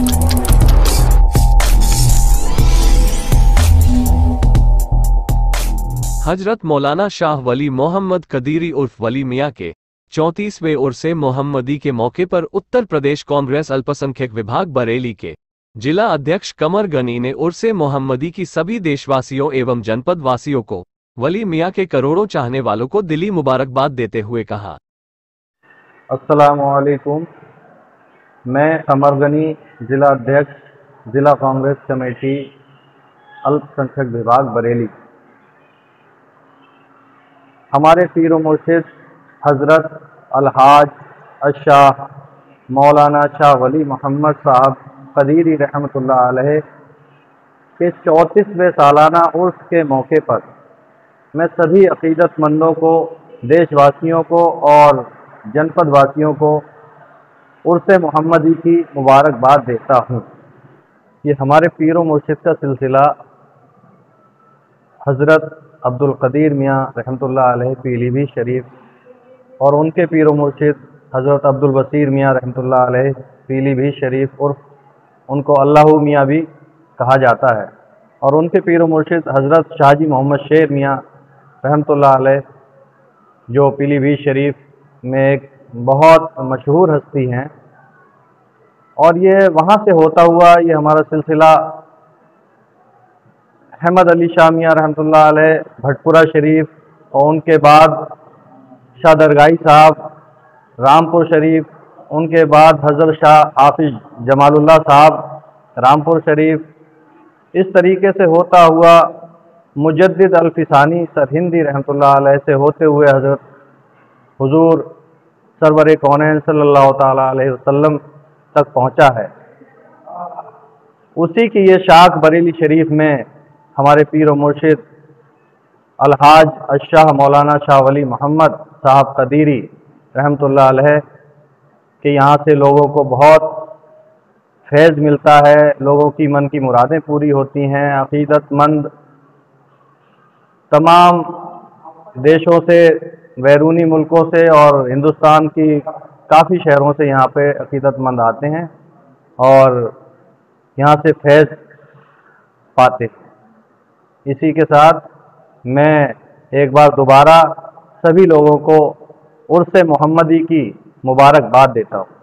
हजरत मौलाना शाह वली मोहम्मद कदीरी उर्फ वली मियाँ के 34वें उर्स मोहम्मदी के मौके पर उत्तर प्रदेश कांग्रेस अल्पसंख्यक विभाग बरेली के जिला अध्यक्ष कमर गनी ने उर्स मोहम्मदी की सभी देशवासियों एवं जनपद वासियों को वली मियाँ के करोड़ों चाहने वालों को दिली मुबारकबाद देते हुए कहा। अस्सलामुअलैकुम। मैं कमर गनी, जिला अध्यक्ष जिला कांग्रेस कमेटी अल्पसंख्यक विभाग बरेली। हमारे पीर मुर्शिद हज़रत अलहाज अशाह मौलाना शाह वली मोहम्मद साहब कदीरी रहमतुल्लाह अलैह के 34वें सालाना उर्स के मौके पर मैं सभी अक़ीदतमंदों को, देशवासियों को और जनपद वासियों को उर्स मोहम्मदी की मुबारकबाद देता हूँ। ये हमारे पीर मुर्शिद का सिलसिला हज़रत अब्दुल कदीर मियाँ रहमतुल्लाह अलैह पीलीभीत शरीफ और उनके पीर मुर्शिद हज़रत अब्दुल बसीर मियाँ रहमतुल्लाह अलैह पीलीभीत शरीफ उर्फ उनको अल्लाहू मियाँ भी कहा जाता है, और उनके पीर मुर्शिद हज़रत शाहजी मोहम्मद शेर मियाँ रहमतुल्लाह अलैह जो पीलीभीत शरीफ में एक बहुत मशहूर हस्ती हैं। और ये वहाँ से होता हुआ ये हमारा सिलसिला अहमद अली शाह मियाँ रहमतुल्लाह अलैह भटपुरा शरीफ और उनके बाद शाह दरगाही साहब रामपुर शरीफ, उनके बाद हज़रत शाह हाफिज जमालुल्लाह साहब रामपुर शरीफ, इस तरीके से होता हुआ मुजद्दिद अल्फिसानी सरहिंदी रहमतुल्लाह अलैह से होते हुए हज़रत हुजूर सरवर कौनैन सल्लल्लाहु ताला अलैहि वसल्लम तक पहुँचा है। उसी की ये शाख बरेली शरीफ में हमारे पीर और मुर्शिद अलहाज अशाह मौलाना शाह वली मोहम्मद साहब कदीरी रहमतुल्लाह अलैह के यहाँ से लोगों को बहुत फैज़ मिलता है, लोगों की मन की मुरादें पूरी होती हैं। अक़ीदतमंद तमाम देशों से, बैरूनी मुल्कों से और हिंदुस्तान की काफ़ी शहरों से यहाँ पे अक़ीदतमंद आते हैं और यहाँ से फैज़ पाते हैं। इसी के साथ मैं एक बार दोबारा सभी लोगों को उर्स मोहम्मदी की मुबारकबाद देता हूँ।